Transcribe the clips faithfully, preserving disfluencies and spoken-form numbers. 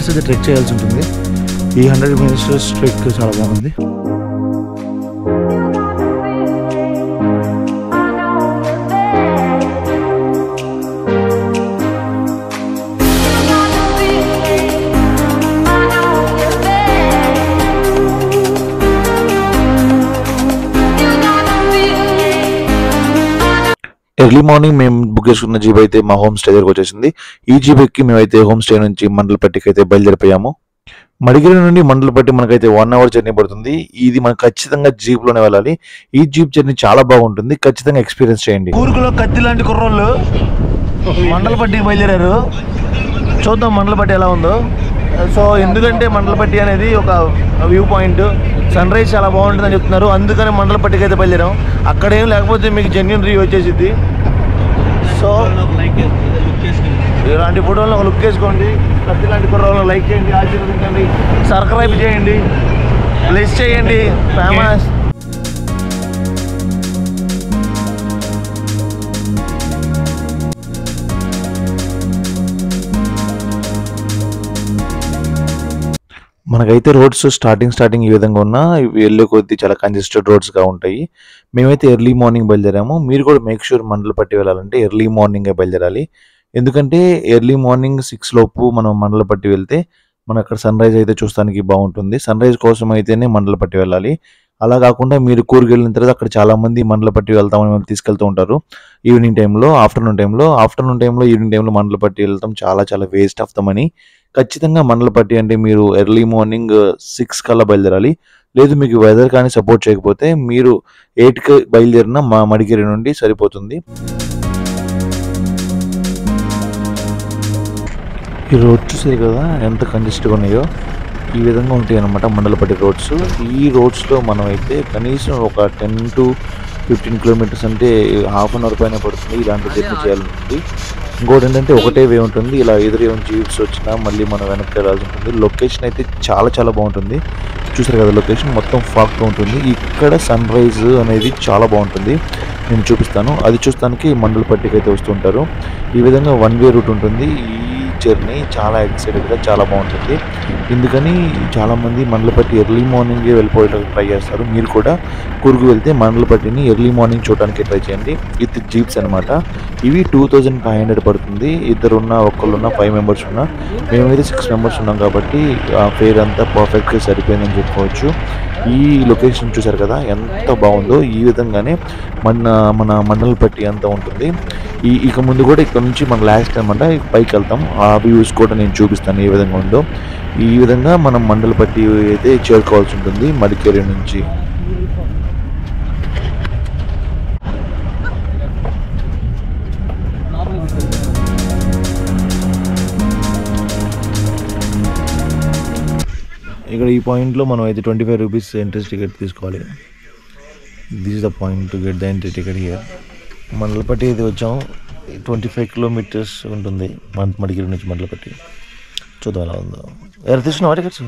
Metres అయితే trek చేయాల్సి ఉంటుంది. ఈ హండ్రెడ్ మీటర్స్ ట్రెక్ చాలా బాగుంది. ఎర్లీ మార్నింగ్ మేము బుక్ చేసుకున్న జీప్ అయితే మా హోమ్ స్టే దగ్గరకు వచ్చేసింది. ఈ జీప్ ఎక్కి మేమైతే హోమ్ స్టే నుంచి మండలపట్టికి అయితే బయలుదేరిపోయాము. మడికేరి నుండి మండలపట్టి మనకైతే వన్ అవర్ జర్నీ పడుతుంది. ఇది మనకు ఖచ్చితంగా జీప్ లోనే వెళ్ళాలి. ఈ జీప్ జర్నీ చాలా బాగుంటుంది, ఖచ్చితంగా ఎక్స్పీరియన్స్ చేయండి. కూర్గులో కత్తి లాంటి కుర్రోళ్ళు మండలపట్టికి బయలుదేరారు. చూద్దాం మండలపట్టి ఎలా ఉందో. సో ఎందుకంటే మండలపట్టి అనేది ఒక వ్యూ పాయింట్, సన్ రైజ్ చాలా బాగుంటుందని చెప్తున్నారు. అందుకని మండలపట్టికి అయితే బయలుదేరాం. అక్కడేం లేకపోతే మీకు జెన్యూన్ రివ్యూ వచ్చేసిద్ది. సో ఇలాంటి ఫోటోలను ఒక లుక్ వేసుకోండి. కత్తి లాంటి ఫోటోలను లైక్ చేయండి, ఆశీర్వదించండి, సబ్స్క్రైబ్ చేయండి, ప్లస్ చేయండి. ఫేమస్ మనకైతే రోడ్స్ స్టార్టింగ్ స్టార్టింగ్ ఈ విధంగా ఉన్నా వెళ్ళే కొద్దీ చాలా కంజెస్టెడ్ రోడ్స్గా ఉంటాయి. మేమైతే ఎర్లీ మార్నింగ్ బయలుదేరాము. మీరు కూడా మేక్ షూర్ మండలపట్టి వెళ్ళాలంటే ఎర్లీ మార్నింగే బయలుదేరాలి. ఎందుకంటే ఎర్లీ మార్నింగ్ సిక్స్ లోపు మనం మండలపట్టి వెళ్తే మన అక్కడ సన్ రైజ్ అయితే చూస్తానికి బాగుంటుంది. సన్ రైజ్ కోసం అయితేనే మండలపట్టి వెళ్ళాలి. అలా కాకుండా మీరు కూర్గ్ వెళ్ళిన తర్వాత అక్కడ చాలామంది మండలపట్టి వెళ్తామని మనం తీసుకెళ్తూ ఉంటారు ఈవినింగ్ టైంలో, ఆఫ్టర్నూన్ టైంలో. ఆఫ్టర్నూన్ టైంలో ఈవినింగ్ టైంలో మండలపట్టి వెళ్తాం చాలా చాలా వేస్ట్ ఆఫ్ ద మనీ. ఖచ్చితంగా మండలపట్టి అంటే మీరు ఎర్లీ మార్నింగ్ సిక్స్ కల్లా బయలుదేరాలి. లేదు మీకు వెదర్ కానీ సపోర్ట్ చేయకపోతే మీరు ఎయిట్కి బయలుదేరిన మా మడికేరి నుండి సరిపోతుంది. ఈ రోడ్ చూసారు కదా ఎంత కంజెస్ట్గా ఉన్నాయో. ఈ విధంగా ఉంటాయి అన్నమాట మండలపట్టి రోడ్స్. ఈ రోడ్స్లో మనం అయితే కనీసం ఒక టెన్ టు ఫిఫ్టీన్ కిలోమీటర్స్ అంటే హాఫ్ అన్ అవర్ పైన పడుతుంది ఇలాంటి జర్నీ చేయాలంటుంది. ఇంకోటి ఏంటంటే ఒకటే వే ఉంటుంది. ఇలా ఎదురు ఏమైనా జీప్స్ వచ్చినా మళ్ళీ మనం వెనక్కి వెళ్ళాల్సి ఉంటుంది. లొకేషన్ అయితే చాలా చాలా బాగుంటుంది. చూసారు కదా లొకేషన్ మొత్తం ఫాగ్గా ఉంటుంది. ఇక్కడ సన్ రైజ్ అనేది చాలా బాగుంటుంది. నేను చూపిస్తాను. అది చూస్తానికి మండలపట్టికి అయితే వస్తుంటారు. ఈ విధంగా వన్ వే రూట్ ఉంటుంది. ఈ జర్నీ చాలా ఎక్సైటెడ్గా చాలా బాగుంటుంది. ఎందుకని చాలామంది మండలపట్టి ఎర్లీ మార్నింగే వెళ్ళిపోవడానికి ట్రై చేస్తారు. మీరు కూడా కూర్గు వెళ్తే మండలపట్టిని ఎర్లీ మార్నింగ్ చూడడానికి ట్రై చేయండి. ఇది జీప్స్ అనమాట. ఇవి టూ థౌజండ్ ఫైవ్ హండ్రెడ్ పడుతుంది. ఇద్దరున్నా ఒక్కళ్ళున్నా ఫైవ్ మెంబర్స్ ఉన్నా. మేమైతే సిక్స్ మెంబర్స్ ఉన్నాం కాబట్టి ఆ ఫేర్ అంతా పర్ఫెక్ట్గా సరిపోయిందని చెప్పుకోవచ్చు. ఈ లొకేషన్ చూసారు కదా ఎంత బాగుందో. ఈ విధంగానే మన మన మండలపట్టి అంతా ఉంటుంది. ఈ ఇక ముందు కూడా ఇక్కడ నుంచి మన లాస్ట్ అనమాట పైకి వెళ్తాం. ఆ వ్యూస్ కూడా నేను చూపిస్తాను ఏ విధంగా ఉందో. ఈ విధంగా మనం మండలపట్టి అయితే చేరుకోవాల్సి ఉంటుంది మడికేరి నుంచి. ఇక్కడ ఈ పాయింట్లో మనం అయితే twenty five rupees entry ticket తీసుకోవాలి. This is the point to get the entry ticket here. Mandalpatti అయితే వచ్చాము. ట్వంటీ ఫైవ్ కిలోమీటర్స్ ఉంటుంది మన మడికేరి నుంచి మండలపట్టి. చూద్దాం ఎలా ఉందో. ఎవరు తీసుకున్నావా టికెట్స్?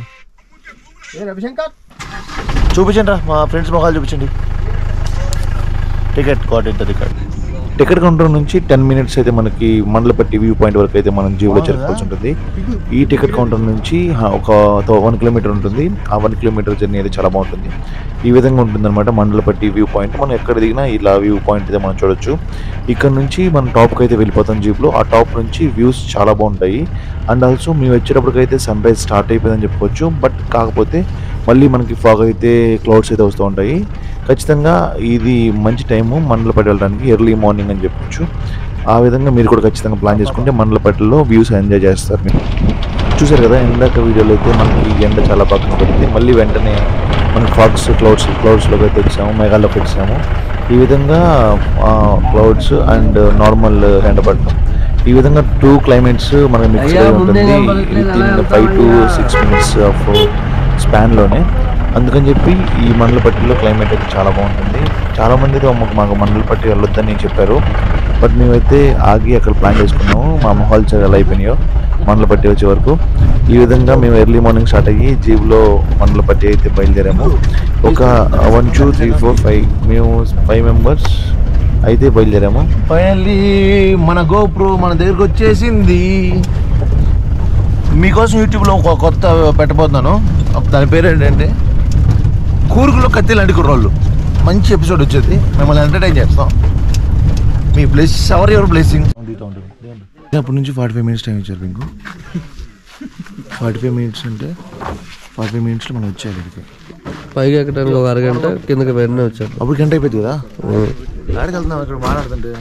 చూపించండి రా మా ఫ్రెండ్స్ మొహాలు చూపించండి. Ticket got it the ticket. Ticket counter నుంచి టెన్ మినిట్స్ అయితే మనకి మండలపట్టి వ్యూ పాయింట్ వరకు అయితే మనం జీప్లో చేరుకోవాల్సి ఉంటుంది. ఈ టికెట్ కౌంటర్ నుంచి ఒక వన్ కిలోమీటర్ ఉంటుంది. ఆ వన్ కిలోమీటర్ జర్నీ అయితే చాలా బాగుంటుంది. ఈ విధంగా ఉంటుంది అనమాట మండలపట్టి వ్యూ పాయింట్. మనం ఎక్కడ దిగినా ఇలా వ్యూ పాయింట్ అయితే మనం చూడొచ్చు. ఇక్కడ నుంచి మనం టాప్కి అయితే వెళ్ళిపోతాం జీప్లో. ఆ టాప్ నుంచి వ్యూస్ చాలా బాగుంటాయి. అండ్ ఆల్సో మేము వచ్చేటప్పటికైతే సన్ రైజ్ స్టార్ట్ అయిపోయిందని చెప్పుకోవచ్చు. బట్ కాకపోతే మళ్ళీ మనకి ఫాగ్ అయితే క్లౌడ్స్ అయితే వస్తూ ఉంటాయి. ఖచ్చితంగా ఇది మంచి టైము మండలపట్టి వెళ్ళడానికి, ఎర్లీ మార్నింగ్ అని చెప్పొచ్చు. ఆ విధంగా మీరు కూడా ఖచ్చితంగా ప్లాన్ చేసుకుంటే మండలపట్టిలో వ్యూస్ ఎంజాయ్ చేస్తారు. మీరు చూసారు కదా ఇందాక వీడియోలో అయితే మనకి ఎండ చాలా బాగా కనపడుతుంది. మళ్ళీ వెంటనే మనకి ఫాగ్స్ క్లౌడ్స్ క్లౌడ్స్లోకి అయితే వచ్చాము, మేఘాల్లోకి వచ్చాము. ఈ విధంగా క్లౌడ్స్ అండ్ నార్మల్ ఎండ పడటం, ఈ విధంగా టూ క్లైమేట్స్ మనకి మిక్స్ అయి ఉంటుంది within five to six minutes of స్పాన్లోనే. అందుకని చెప్పి ఈ మండలపట్టిలో క్లైమేట్ అయితే చాలా బాగుంటుంది. చాలామంది అయితే మాకు మండలపట్టి వెళ్ళొద్దని చెప్పారు. బట్ మేమైతే ఆగి అక్కడ ప్లాన్ చేసుకున్నాము. మా మొహాలు చాలా అయిపోయినాయో మండలపట్టి వచ్చే వరకు. ఈ విధంగా మేము ఎర్లీ మార్నింగ్ స్టార్ట్ అయ్యి జీప్లో మండలపట్టి అయితే బయలుదేరాము. ఒక one two three four five మేము ఫైవ్ మెంబర్స్ అయితే బయలుదేరాము. ఫైనల్లీ మన గోప్రో మన దగ్గరకు వచ్చేసింది. మీ మీకోసం యూట్యూబ్లో ఒక కొత్త పెట్టబోతున్నాను. దాని పేరు ఏంటంటే కూర్గ్లో కత్తి లాంటి కుర్రోళ్ళు. మంచి ఎపిసోడ్ వచ్చేది, మిమ్మల్ని ఎంటర్టైన్ చేస్తాం. మీ బ్లెస్ ఎవర్ ఎవర్ బ్లెస్సింగ్. అప్పటి నుంచి ఫార్టీ ఫైవ్ మినిట్స్ టైం ఇచ్చారు మీకు. ఫార్టీ ఫైవ్ మినిట్స్ అంటే ఫార్టీ ఫైవ్ మినిట్స్లో మనం వచ్చేయాలి ఇక్కడికి. పైకి ఎక్కడానికి ఒక అరగంట, కిందకి వెంటనే వచ్చారు. అప్పుడు గంట అయిపోయింది కదా. ఆడికి వెళ్తున్నాం, ఇక్కడ మాట్లాడుతుంటే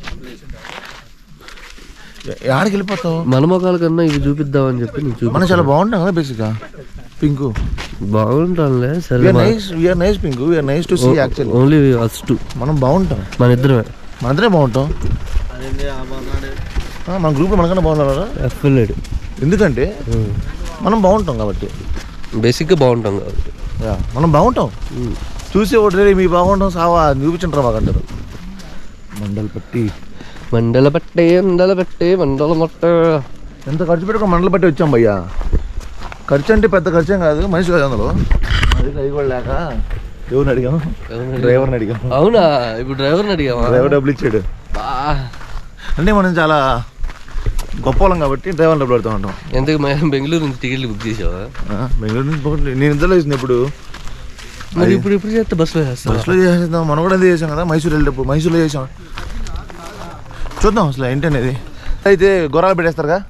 ఆడికి వెళ్ళిపోతావు. మన మొక్కల కన్నా ఇవి చూపిద్దామని చెప్పి నీకు చూపి. మనం చాలా బాగుంటాం కదా బేసిక్గా. పింకు బాగుంటాంలే. సరే nice Pinku, we are nice to see actually. Only us two మనం బాగుంటాం. మన ఇద్దరమే మన ఇద్దరే బాగుంటాం. మన గ్రూప్లో మనకన్నా బాగుంటారా? ఎఫ్ఎల్ఏడ్. ఎందుకంటే మనం బాగుంటాం కాబట్టి, బేసిక్గా బాగుంటాం కాబట్టి మనం బాగుంటాం. చూసి ఒకటి మీ బాగుంటాం సావా చూపించంటారా మాకంటారు. మండల్పట్టి మండలపట్టి మండలపట్టి మండలమట్ట. ఎంత ఖర్చు పెట్టుకో మండలపట్టి వచ్చాం భయ్యా. ఖర్చు అంటే పెద్ద ఖర్చు ఏం కాదు, మనిషి కాదు అందులో. అది అది కూడా లేక ఎవరిని అడిగాము? డ్రైవర్ని అడిగాము. అవునా? ఇప్పుడు డ్రైవర్ని అడిగాము. డ్రైవర్ డబ్బులు ఇచ్చాడు. అంటే మనం చాలా గొప్ప వాళ్ళం కాబట్టి డ్రైవర్ డబ్బులు పెడుతూ ఉంటాం. ఎంతకు బెంగళూరు నుంచి టికెట్లు బుక్ చేసావా? బెంగళూరు నుంచి నేను ఇంతలో వేసింది. ఇప్పుడు మరి ఇప్పుడు ఇప్పుడు చేస్తే బస్సులో చేస్తాం. బస్సులో చేసేద్దాం. మనం కూడా అదే చేసాం కదా మైసూరు వెళ్ళేటప్పుడు. మైసూరులో చేసాం. చూద్దాం అసలు ఏంటనేది. అయితే గొర్రాలు పెట్టేస్తారుగా.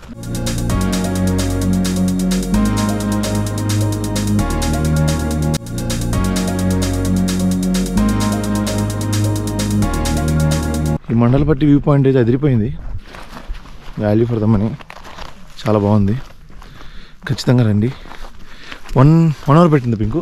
ఈ మండలపట్టి వ్యూ పాయింట్ అయితే అదిరిపోయింది. Value for the money. చాలా బాగుంది. ఖచ్చితంగా రండి. వన్ వన్ అవర్ పెట్టింది పింకు.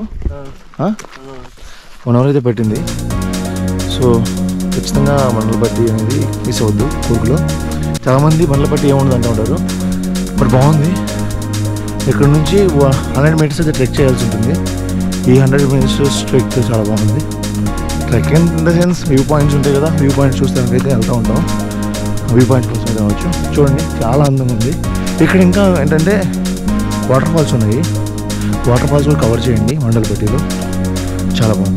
వన్ అవర్ అయితే పెట్టింది. సో ఖచ్చితంగా మండలపట్టి అనేది మిస్ అవ్వద్దు. కూర్గ్లో చాలామంది మండలపట్టి ఏముండదు అంటూ ఉంటారు, బట్ బాగుంది. ఇక్కడ నుంచి హండ్రెడ్ మీటర్స్ అయితే ట్రెక్ చేయాల్సి ఉంటుంది. ఈ హండ్రెడ్ మీటర్స్ ట్రెక్ చాలా బాగుంది. Trek in the sense view points ఉంటాయి కదా, వ్యూ పాయింట్స్ చూస్తానికైతే వెళ్తూ ఉంటాం. వ్యూ పాయింట్స్ కోసం అయితే రావచ్చు. చూడండి చాలా అందంగా ఉంది. ఇక్కడ ఇంకా ఏంటంటే వాటర్ ఫాల్స్ ఉన్నాయి. వాటర్ ఫాల్స్ కూడా కవర్ చేయండి మండలపట్టిలో. చాలా బాగుంది.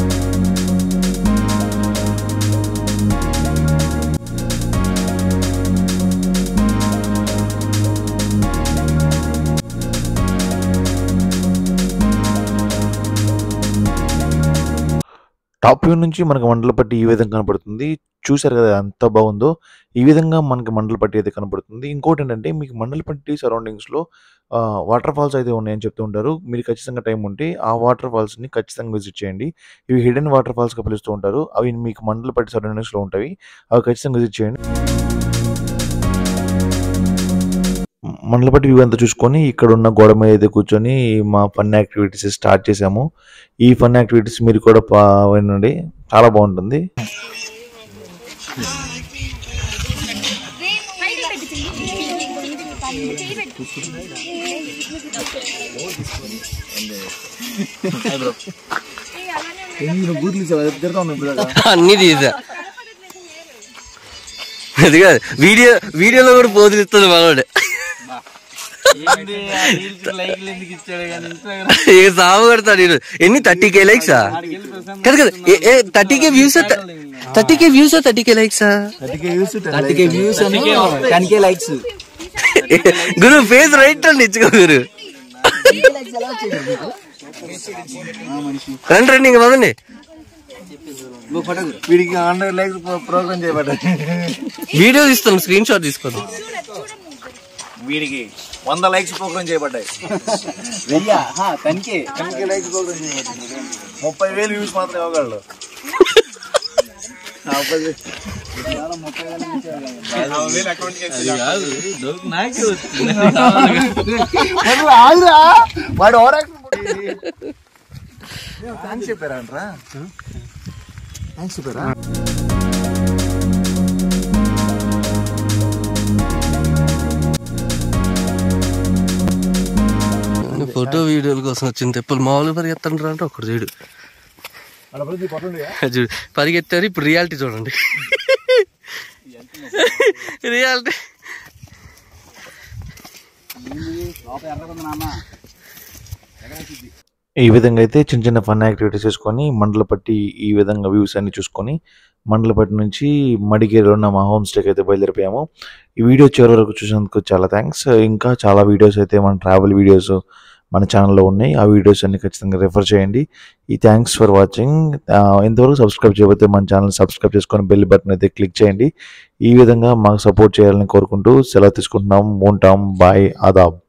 టాప్ వ్యూ నుంచి మనకు మండలపట్టి ఈ విధంగా కనపడుతుంది. చూసారు కదా ఎంత బాగుందో. ఈ విధంగా మనకి మండలపట్టి అయితే కనపడుతుంది. ఇంకోటి ఏంటంటే మీకు మండలపట్టి సరౌండింగ్స్లో వాటర్ ఫాల్స్ అయితే ఉన్నాయని చెప్తూ ఉంటారు. మీరు ఖచ్చితంగా టైం ఉంటే ఆ వాటర్ ఫాల్స్ని ఖచ్చితంగా విజిట్ చేయండి. ఇవి హిడెన్ వాటర్ ఫాల్స్గా పిలుస్తూ ఉంటారు. అవి మీకు మండలపట్టి సరౌండింగ్స్లో ఉంటాయి. అవి ఖచ్చితంగా విజిట్ చేయండి. మండలపట్టి వ్యూ అంతా చూసుకొని ఇక్కడ ఉన్న గోడ మీద అయితే కూర్చొని మా ఫన్ యాక్టివిటీస్ స్టార్ట్ చేసాము. ఈ ఫన్ యాక్టివిటీస్ మీరు కూడా వినండి, చాలా బాగుంటుంది. అన్ని తీసా. అది కాదు, వీడియో వీడియోలో కూడా పోజులు ఇస్తుంది మనోడు. సాగు కడతాడు. ఎన్ని థర్టీ కే లైక్సా? కదా కదా, thirty K views thirty K views thirty K లైక్సా? గురు ఫేస్ రైట్ అండి ఇచ్చుకో గురు. రండి రండి ఇంకా పదండి. వీడికి హండ్రెడ్ లైక్స్ ప్రోగ్రామ్ చేయబడ్డా. వీడియో తీస్తాం, స్క్రీన్ షాట్ తీసుకోండి. వీడికి వంద లైక్స్ ప్రోగ్రామ్ చేయబడ్డాయి. ముప్పై వేలు వ్యూస్ మాత్రం ఇవ్వగలడు. వాడు థ్యాంక్స్ చెప్పారా అంటారా? థ్యాంక్స్ చెప్పారా? ఫోటో వీడియోల కోసం వచ్చింది. తెప్పలు మామూలుగా పరిగెత్తంటారా అంటే ఒకటి చూడు చూడు పరిగెత్తారు. ఇప్పుడు రియాలిటీ చూడండి. రియాలిటీ ఈ విధంగా అయితే చిన్న చిన్న ఫన్ యాక్టివిటీస్ చేసుకొని మండలపట్టి ఈ విధంగా వ్యూస్ అన్ని చూసుకొని మండలపట్టి నుంచి మడికేరిలో ఉన్న మా హోమ్ స్టేకి అయితే బయలుదేరిపోయాము. ఈ వీడియో చివరి వరకు చూసినందుకు చాలా థ్యాంక్స్. ఇంకా చాలా వీడియోస్ అయితే మన ట్రావెల్ వీడియోస్ మన ఛానల్లో ఉన్నాయి. ఆ వీడియోస్ అన్ని ఖచ్చితంగా రెఫర్ చేయండి. ఈ థ్యాంక్స్ ఫర్ వాచింగ్. ఇంతవరకు సబ్స్క్రైబ్ చేయకపోతే మన ఛానల్ సబ్స్క్రైబ్ చేసుకొని బెల్ బటన్ అయితే క్లిక్ చేయండి. ఈ విధంగా మాకు సపోర్ట్ చేయాలని కోరుకుంటూ సెలవు తీసుకుంటున్నాం. ఉంటాం. బాయ్. ఆదాబ్.